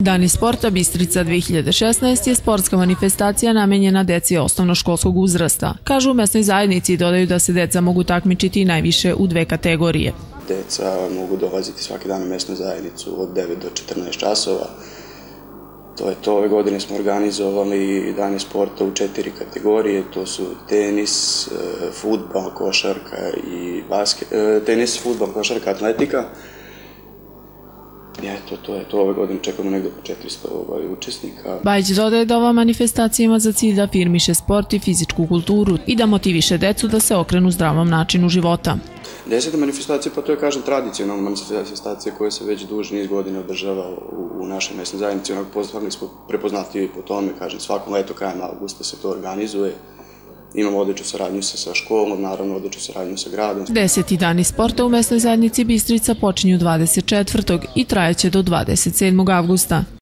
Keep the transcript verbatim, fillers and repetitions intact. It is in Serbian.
Dani sporta Bistrica dve hiljade šesnaest je sportska manifestacija namenjena deci osnovnoškolskog uzrasta. Kažu u mesnoj zajednici i dodaju da se deca mogu takmičiti najviše u dve kategorije. Deca mogu dolaziti svaki dan u mesnu zajednicu od devet do četrnaest časova. To je to, ove godine smo organizovali Dani sporta u četiri kategorije, to su tenis, fudbal, košarka i basket, tenis, fudbal, košarka, atletika. I eto, to je to, ove godine čekamo negdje oko četiristo učesnika. Bajić dodaje da ova manifestacija ima za cilj da afirmiše sport i fizičku kulturu i da motiviše decu da se okrenu zdravom načinu života. Deseta manifestacija, pa to je, kažem, tradicionalna manifestacija koja se već duži niz godina održava u našoj mesnoj zajednici. Onako postali smo prepoznatljivi po tome, kažem, svakom leto krajem avgusta se to organizuje. Imamo odličnu saradnju sa školom, naravno odličnu saradnju sa gradom. Deseti dani sporta u mesnoj zajednici Bistrica počinju dvadeset četvrtog i trajaće do dvadeset sedmog avgusta.